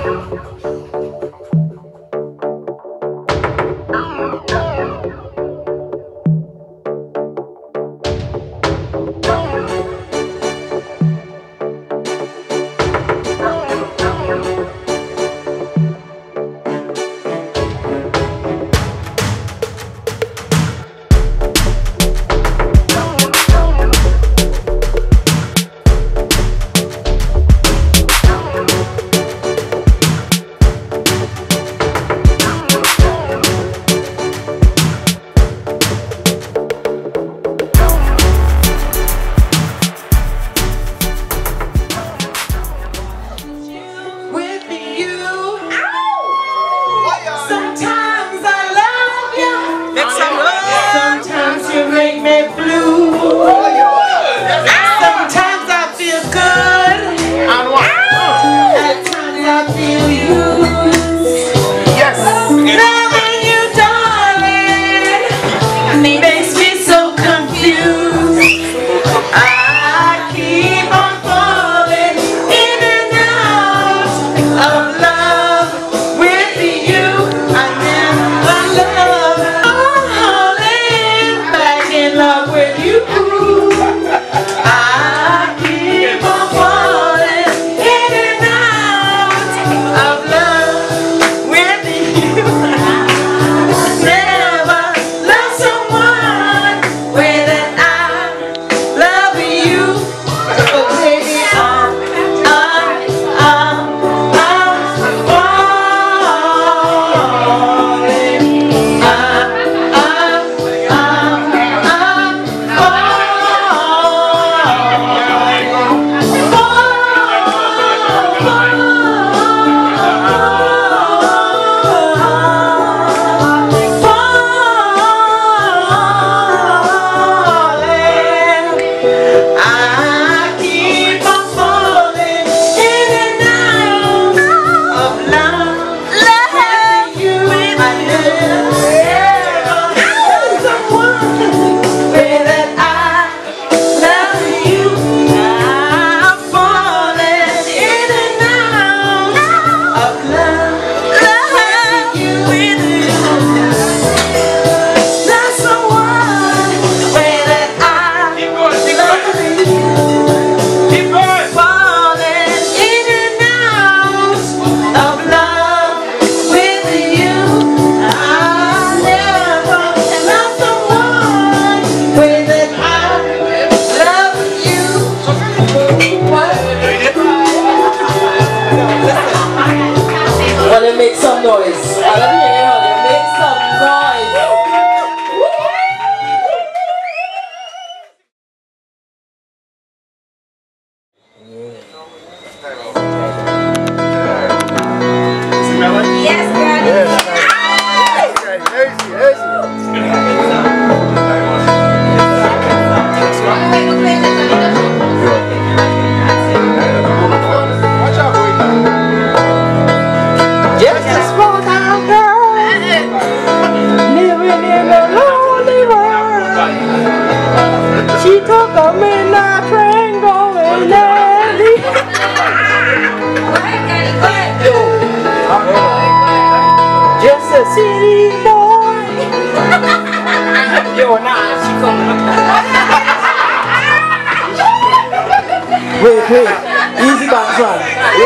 Wait. Easy bounce one.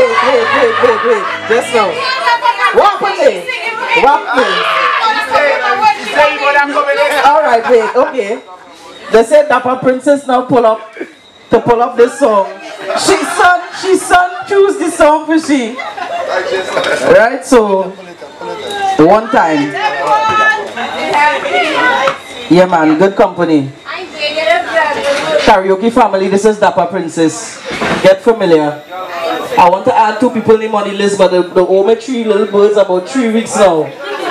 Wait. Just now. Walk with me. Alright, wait, okay. They said Dapper Princess now pull up this song. She son choose this song for she. Right, so one time. Yeah man, good company. Karaoke family, this is Dapper Princess. Get familiar. I want to add 2 people name on the list, but the only 3 little birds about 3 weeks now.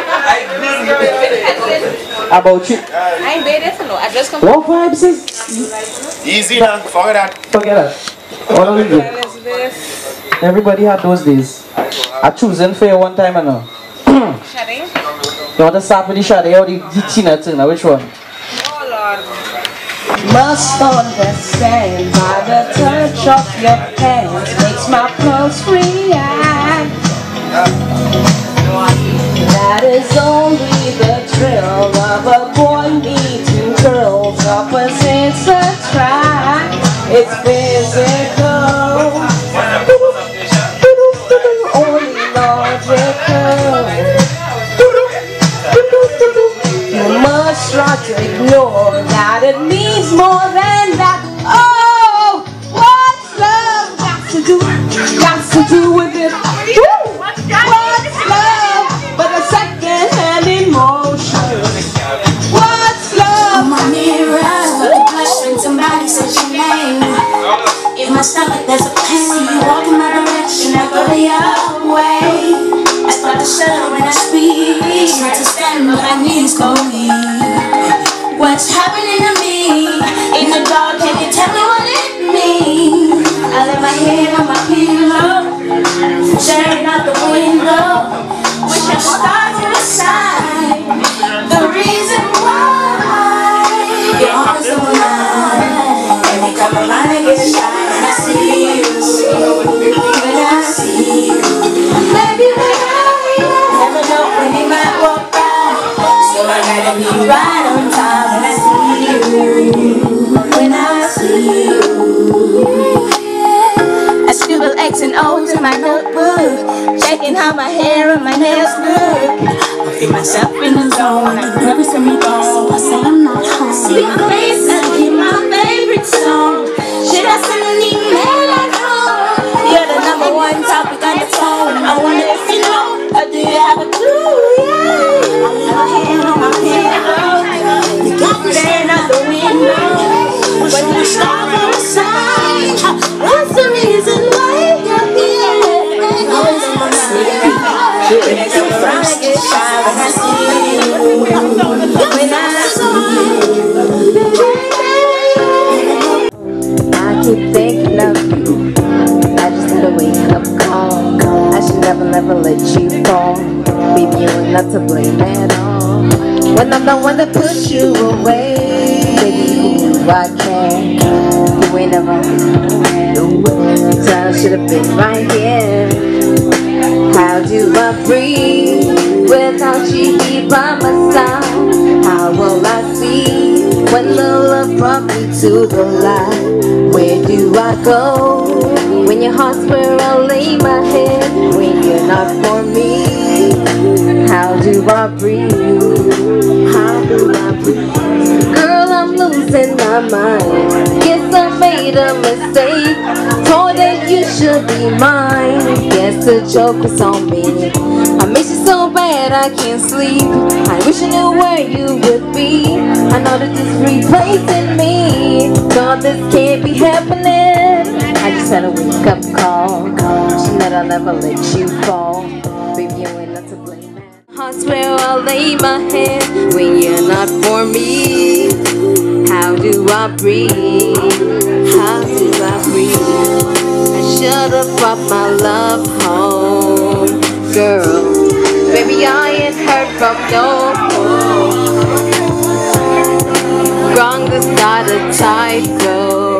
About 3. I ain't been there, no. I just come. What vibes is? Easy now, forget that. What are we doing? Everybody had those days. I choosing for you one time and now. Shade? You want to start with the Shade or the Tina thing? Which one? Oh Lord. Must understand by the touch of your hands makes my pulse react. That is only the thrill of a boy meeting girls. Opposites attract. It's physical, only logical. You must try to ignore that it means more than that. Oh, what's love got to do? Got to do with it? Woo! What's love but a second-hand emotion? What's love? My mirror, the question somebody says your name. In my stomach there's a pain. You walk in my direction, I go the other way. I start to shudder when I speak. Try to stand but my knees go weak. What's happening to me? In the dark, can you tell me what it means? I lay my head on my pillow, staring out the window. Wish I could start to decide the reason why you're always the one. Every time my mind gets shy, when I see you, when I see you, baby, when I never know when you might walk by, so I gotta be right on time when I see you, when I see you. I scribble X and O's in my notebook, checking how my hair and my nails look. I feel myself in the zone, I'm nervous when we go, so I say I'm not home. Speak place and hear my favorite song. Should I send an email at home? You're the #1 topic on the phone. I wonder if you know, or do you have a clue? Yeah, I lay my hand on my pillow. You got me staring out the window, but you stop for a sign. What's the reason why you're here? Always in my sleep. When I come around, I get shy when I see you. When I see you, I keep thinking of you. I just had a wake-up call. I should never let you fall. Baby, you are not to blame at all. When I'm the one that pushed you away, baby, you knew I care. You ain't never the time should have been right here. How do I breathe without you here by my side? How will I see when the love brought me to the light? Where do I go when your heart's where I lay my head? When you're not for me, how do I breathe? How do I breathe? Girl, I'm losing my mind. Guess I made a mistake. Told that you should be mine. Guess the joke was on me. I miss you so bad I can't sleep. I wish I knew where you would be. I know that this replacing me. God, this can't be happening. I just had a wake-up call. She said I'll never let you fall. Baby, you ain't not to blame. Heart's where I'll lay my head when you're not for me. How do I breathe? How do I breathe? I should have brought my love home, girl. Baby, I ain't heard from no home. Wrong to start a tightrope.